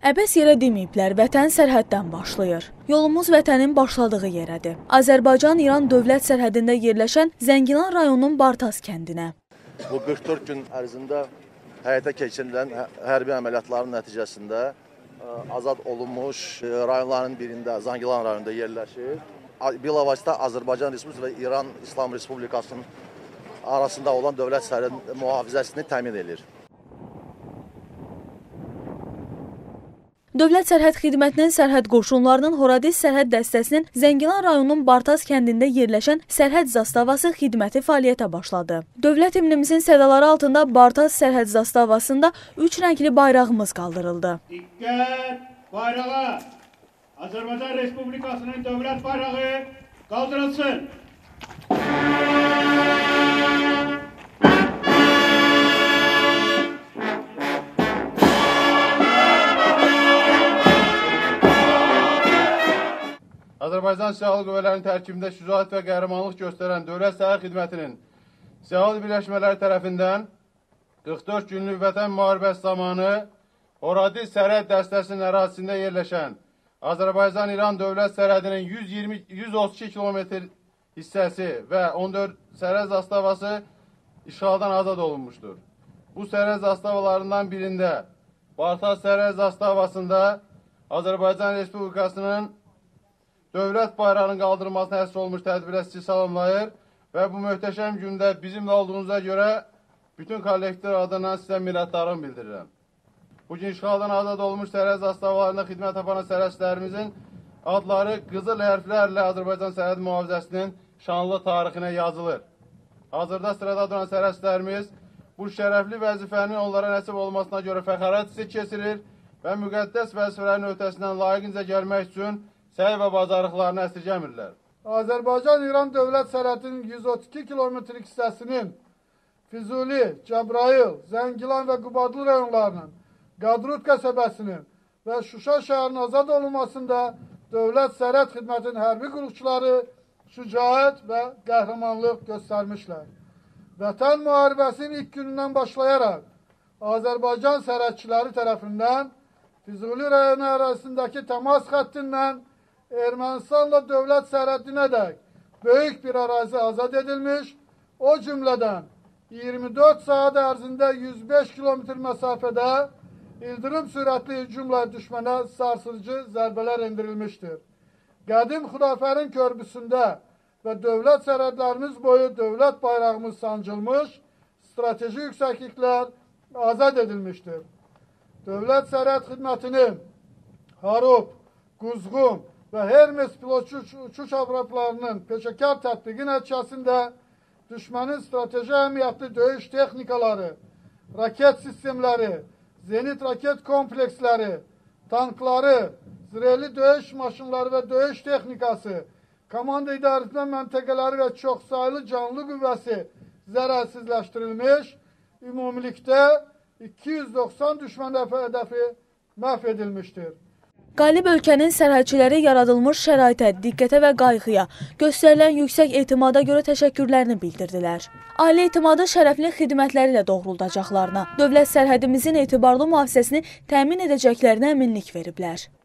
Əbəs yerə deməyiblər, vətən sərhəddən başlayır. Yolumuz vətənin başladığı yerədir. Azərbaycan-İran dövlət sərhədində yerləşən Zəngilan rayonunun Bartas kəndinə. Bu 44 gün ərzində həyata keçirilən hərbi əməliyyatların nəticəsində azad olunmuş rayonların birində, Zəngilan rayonunda yerləşir. Bilavasitə Azərbaycan Respublikası və İran İslam Respublikasının arasında olan dövlət sərhəd mühafizəsini təmin edir. Dövlət Sərhəd Xidmətinin sərhəd qoşunlarının Horadiz sərhəd dəstəsinin Zəngilan rayonunun Bartas kəndində yerləşən sərhəd zastavası xidməti fəaliyyətə başladı. Dövlət himnimizin sədaları altında Bartas sərhəd zastavasında 3 rəngli bayrağımız qaldırıldı. Diqqət! Bayrağa! Azərbaycan Respublikasının dövlət bayrağı qaldırılsın! Azərbaycan Silahlı Qüvvələrinin tərkibində şücaət və qəhrəmanlıq göstərən Dövlət Sərhəd Xidmətinin silahlı birləşmələri tərəfindən 44 günlük vətən müharibəsi zamanı Horadiz sərhəd dəstəsinin ərazisində yerləşən Azərbaycan-İran dövlət sərhədinin 132 kilometr hissəsi və 14 sərhəd zastavası işğaldan azad olunmuşdur. Bu sərhəd zastavalarından birində Bartas sərhəd zastavasında Azərbaycan Respublikasının dövlət bayrağının qaldırılmasına həsr olmuş tədbirə sizi salamlayır və bu möhtəşəm gündə bizimlə olduğunuza görə bütün kollektiv adına sizə minnətdarlığımı bildirirəm. Bugün işğaldan azad olmuş sərhəd zastavalarında xidmət aparan sərhədçilərimizin adları qızıl hərflərlə Azərbaycan sərhəd mühafizəsinin şanlı tarixinə yazılır. Hazırda sırada duran sərhədçilərimiz bu şərəfli vəzifənin onlara nəsib olmasına görə fəxarət hissi keçirir və müqəddəs vəzifələrin öhdəsindən layiqincə gəlmək üçün səy və bacarıqlarını əsirgəmirlər. Azərbaycan-İran dövlət sərhədinin 132 kilometrlik hissəsinin Füzuli, Cəbrayıl, Zəngilan və Qubadlı rayonlarının, Qadrut qəsəbəsinin və Şuşa şəhərinin azad olunmasında dövlət sərhəd xidmətinin hərbi qulluqçuları şücaət və qəhrəmanlıq göstərmişlər. Vətən müharibəsinin ilk günündən başlayaraq Azərbaycan sərhədçiləri tərəfindən Füzuli rayonu ərazisindəki təmas xəttindən Ermənistanla dövlət sərhədinə dək böyük bir ərazi azad edilmiş, o cümlədən 24 saat ərzində 105 kilometr məsafədə ildırım sürətli hücumla düşmənə sarsıcı zərbələr endirilmişdir. Qədim Xudafərin körpüsündə və dövlət sərhədlərimiz boyu dövlət bayrağımız sancılmış, strateji yüksəkliklər azad edilmişdir. Dövlət Sərhəd Xidmətinin Harop, Quzğun və Hermes pilotçu uçuş aparatlarının peşəkar tətbiqi nəticəsində düşmənin strateji əhəmiyyətli döyüş texnikaları, raket sistemləri, zenit raket kompleksləri, tankları, zirehli döyüş maşınları və döyüş texnikası, komanda idarəetmə məntəqələri və çoxsaylı canlı qüvvəsi zərərsizləşdirilmiş, ümumilikdə 290 düşmən hədəfi məhv edilmişdir. Qalib ölkənin sərhədçiləri yaradılmış şəraitə, diqqətə və qayğıya, göstərilən yüksək etimada görə təşəkkürlərini bildirdilər. Ali etimadı şərəfli xidmətləri ilə doğruldacaqlarına, dövlət sərhədimizin etibarlı mühafizəsini təmin edəcəklərinə əminlik veriblər.